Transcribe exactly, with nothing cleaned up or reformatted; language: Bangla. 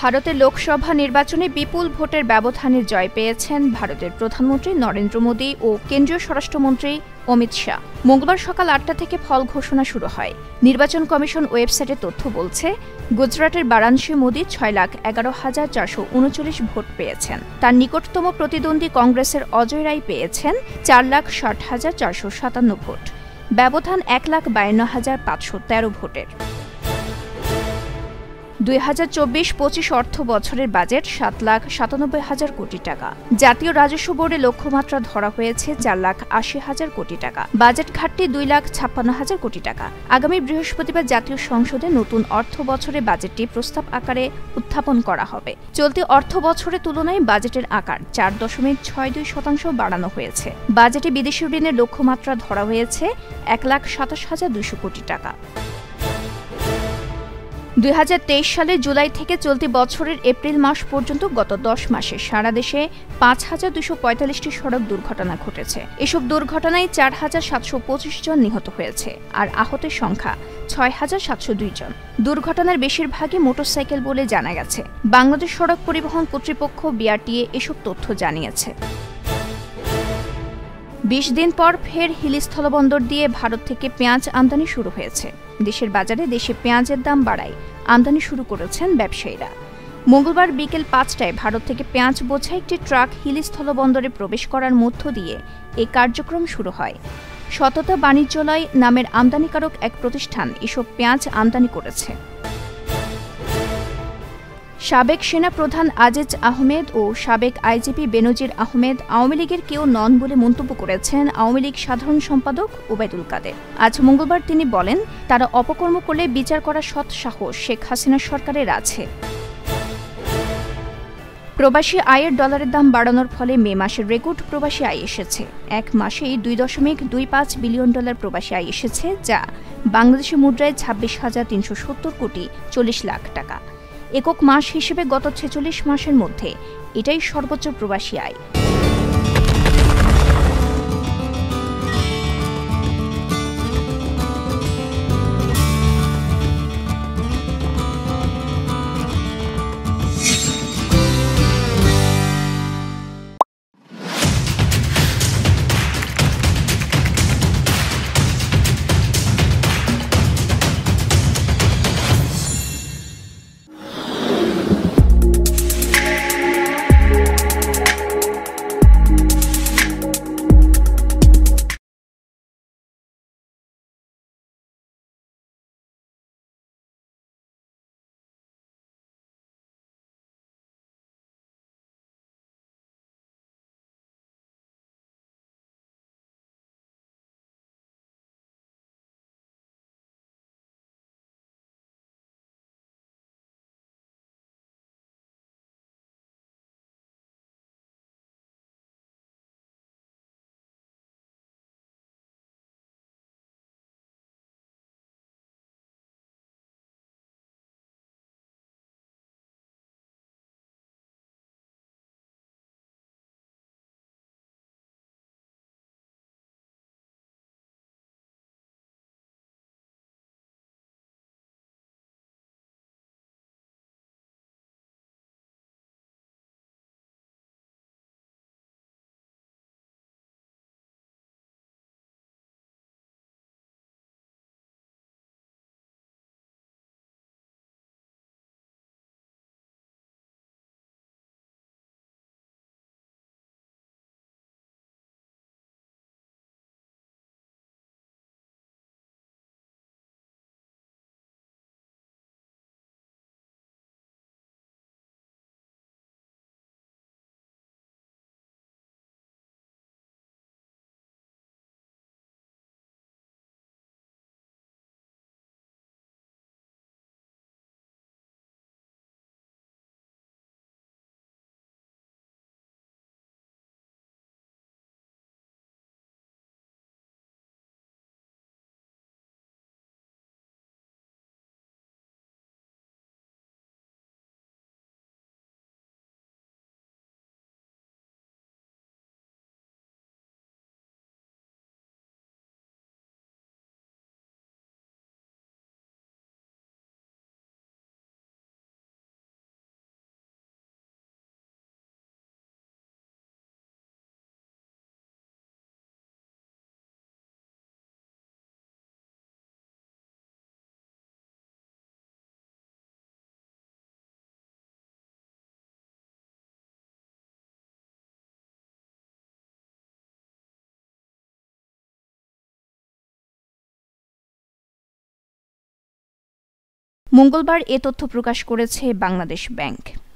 ভারতের লোকসভা নির্বাচনে বিপুল ভোটের ব্যবধানে জয় পেয়েছেন ভারতের প্রধানমন্ত্রী নরেন্দ্র মোদী ও কেন্দ্রীয় স্বরাষ্ট্রমন্ত্রী অমিত শাহ। মঙ্গলবার সকাল আটটা থেকে ফল ঘোষণা শুরু হয়। নির্বাচন কমিশন ওয়েবসাইটে তথ্য বলছে, গুজরাটের বারাণসী মোদী ছয় লাখ এগারো হাজার চারশো উনচল্লিশ ভোট পেয়েছেন। তার নিকটতম প্রতিদ্বন্দ্বী কংগ্রেসের অজয় রায় পেয়েছেন চার লাখ ষাট হাজার চারশো সাতান্ন ভোট। ব্যবধান এক লাখ বায়ান্ন হাজার পাঁচশো তেরো ভোটের। দুই হাজার চব্বিশ পঁচিশ অর্থ বছরের বাজেট সাত লাখ সাতানব্বই হাজার কোটি টাকা। জাতীয় রাজস্ব বোর্ডে লক্ষ্যমাত্রা ধরা হয়েছে চার লাখ আশি হাজার কোটি টাকা। বাজেট ঘাটতি দুই লাখ ছাপ্পান্ন হাজার কোটি টাকা। আগামী বৃহস্পতিবার জাতীয় সংসদে নতুন অর্থ বছরের বাজেটটি প্রস্তাব আকারে উত্থাপন করা হবে। চলতি অর্থ বছরের তুলনায় বাজেটের আকার চার দশমিক ছয় দুই শতাংশ বাড়ানো হয়েছে। বাজেটে বিদেশি ঋণের লক্ষ্যমাত্রা ধরা হয়েছে এক লাখ সাতাশ হাজার দুইশো কোটি টাকা। দুই হাজার তেইশ সালের জুলাই থেকে চলতি বছরের এপ্রিল মাস পর্যন্ত গত দশ মাসে সারা দেশে পাঁচ হাজার দুশো পঁয়তাল্লিশটি সড়ক দুর্ঘটনা ঘটেছে। এসব দুর্ঘটনায় চার হাজার সাতশো পঁচিশ জন নিহত হয়েছে, আর আহতের সংখ্যা ছয় হাজার সাতশো দুই জন। দুর্ঘটনার বেশিরভাগই মোটরসাইকেল বলে জানা গেছে। বাংলাদেশ সড়ক পরিবহন কর্তৃপক্ষ বিআরটিএ এসব তথ্য জানিয়েছে। বিশ দিন পর ফের হিলি স্থলবন্দর দিয়ে ভারত থেকে পেঁয়াজ আমদানি শুরু হয়েছে। দেশের বাজারে দেশে পেঁয়াজের দাম বাড়ায় আমদানি শুরু করেছেন ব্যবসায়ীরা। মঙ্গলবার বিকেল পাঁচটায় ভারত থেকে পেঁয়াজ বোঝা একটি ট্রাক হিলি স্থলবন্দরে প্রবেশ করার মধ্য দিয়ে এই কার্যক্রম শুরু হয়। সততা বাণিজ্যালয় নামের আমদানিকারক এক প্রতিষ্ঠান এসব পেঁয়াজ আমদানি করেছে। সাবেক সেনাপ্রধান আজিজ আহমেদ ও সাবেক আইজিপি বেনজির আহমেদ আওয়ামী লীগের কেউ নন বলে মন্তব্য করেছেন আওয়ামী লীগ সাধারণ সম্পাদক ওবায়দুল কাদের। আজ মঙ্গলবার তিনি বলেন, তারা অপকর্ম করলে বিচার করার সৎ সাহস শেখ হাসিনা সরকারের আছে। প্রবাসী আয়ের ডলারের দাম বাড়ানোর ফলে মে মাসের রেকর্ড প্রবাসী আয় এসেছে। এক মাসেই দুই দশমিক দুই পাঁচ বিলিয়ন ডলার প্রবাসী আয় এসেছে, যা বাংলাদেশি মুদ্রায় ছাব্বিশ হাজার তিনশো সত্তর কোটি চল্লিশ লাখ টাকা। একক মাস হিসেবে গত ছেচল্লিশ মাসের মধ্যে এটাই সর্বোচ্চ প্রবাসী আয়। মঙ্গলবার এ তথ্য প্রকাশ করেছে বাংলাদেশ ব্যাংক।